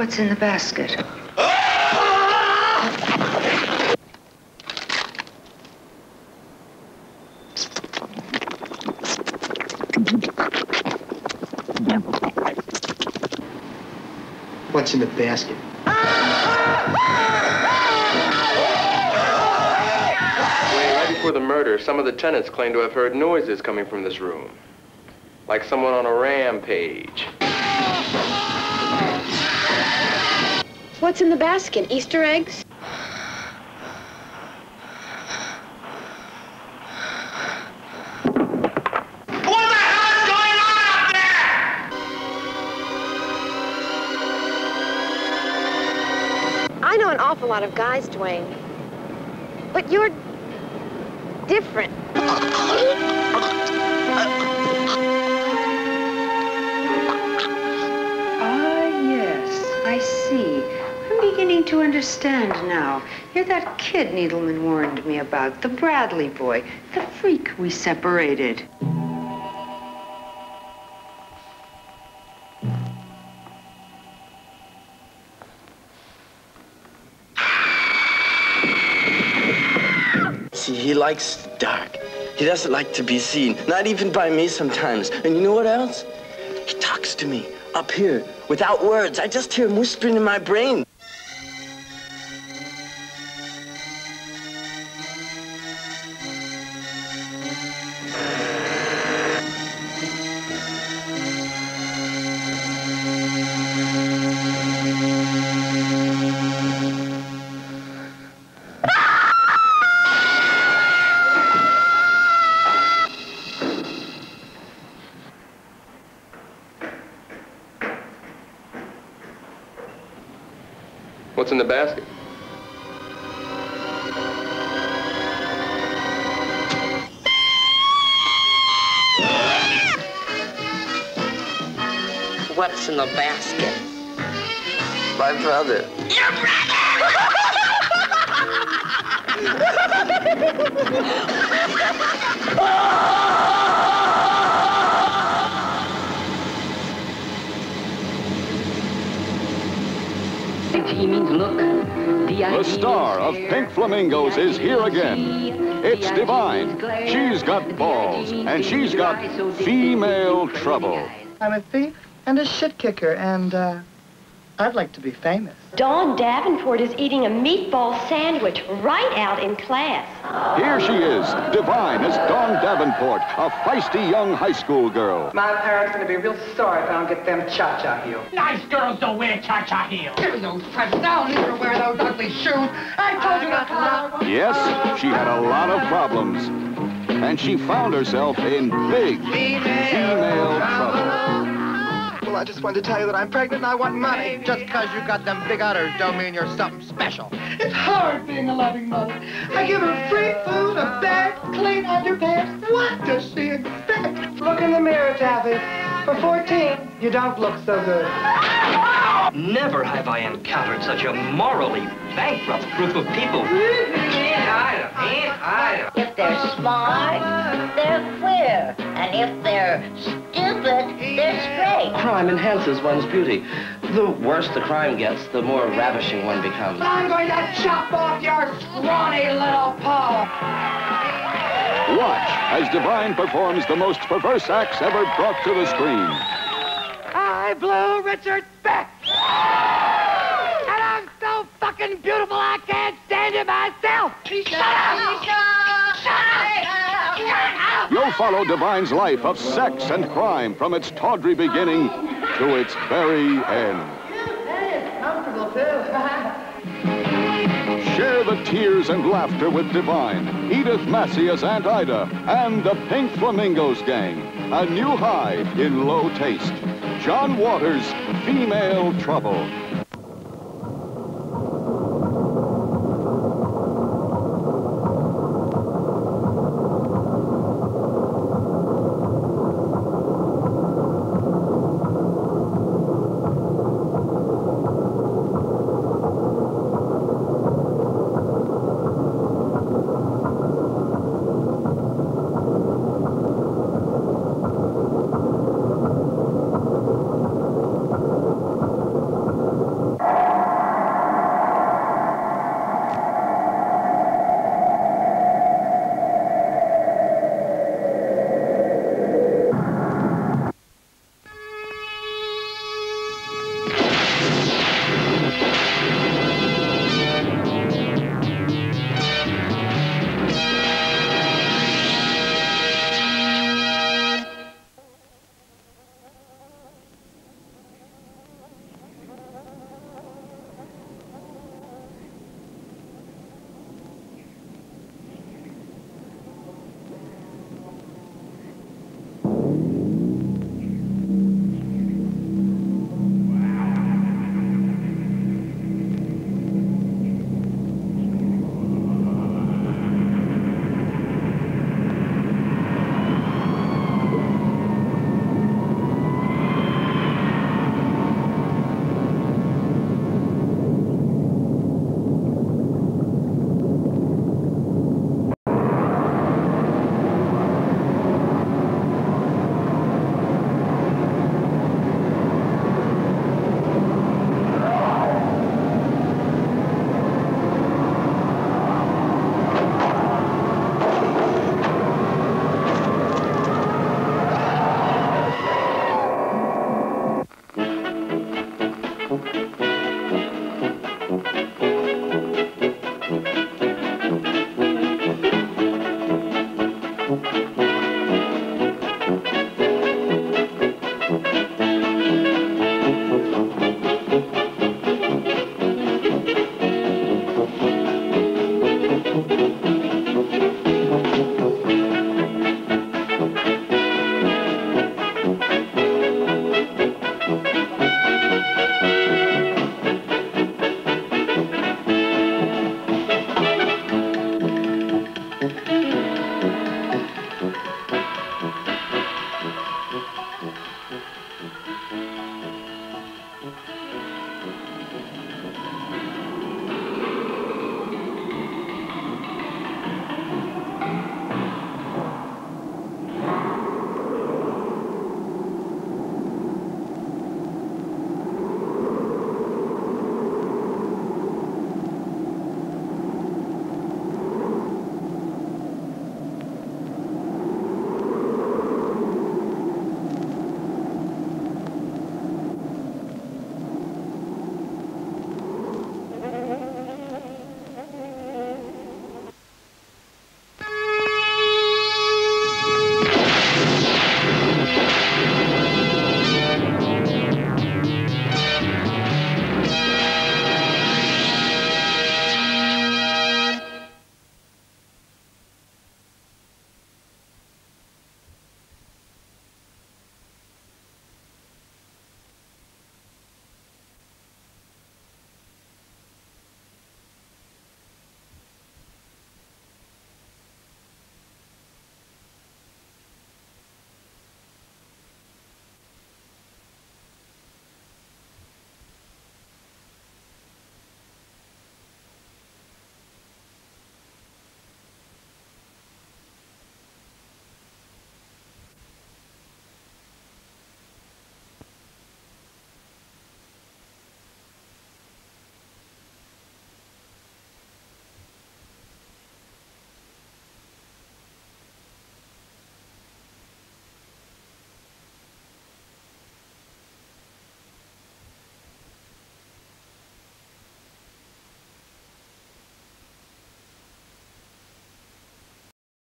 What's in the basket? What's in the basket? Right before the murder, some of the tenants claim to have heard noises coming from this room. Like someone on a rampage. What's in the basket? Easter eggs? I know an awful lot of guys, Dwayne. But you're different. I see. I'm beginning to understand now. You're that kid Needleman warned me about, the Bradley boy, the freak we separated. See, he likes dark. He doesn't like to be seen, not even by me sometimes. And you know what else? He talks to me up here without words. I just hear him whispering in my brain. What's in the basket? What's in the basket? My brother. Your brother! The star of Pink Flamingos is here again. It's Divine. She's got balls, and she's got female trouble. I'm a thief and a shit kicker, and I'd like to be famous. Dawn Davenport is eating a meatball sandwich right out in class. Here she is, Divine as Dawn Davenport, a feisty young high school girl. My parents are going to be real sorry if I don't get them cha-cha heels. Nice girls don't wear cha-cha heels. Give me those presents. I don't need to wear those ugly shoes. I told you not to lie. Yes, she had a lot of problems. And she found herself in big female trouble. Well, I just wanted to tell you that I'm pregnant and I want money. Just because you got them big udders don't mean you're something special. It's hard being a loving mother. I give her free food, a bed, clean underpants. What does she expect? Look in the mirror, Taffy. For 14, you don't look so good. Never have I encountered such a morally bankrupt group of people. Can't hide them. Can't hide them. If they're smart, they're queer. And if they're stupid, they're straight. Crime enhances one's beauty. The worse the crime gets, the more ravishing one becomes. I'm going to chop off your scrawny little paw. Watch as Divine performs the most perverse acts ever brought to the screen. I blew Richard's back. And I'm so fucking beautiful I can't stand it myself. Shut up! Shut up! You'll follow Divine's life of sex and crime from its tawdry beginning to its very end. It's comfortable, too. Share the tears and laughter with Divine, Edith Massey as Aunt Ida, and the Pink Flamingos Gang. A new high in low taste. John Waters' Female Trouble.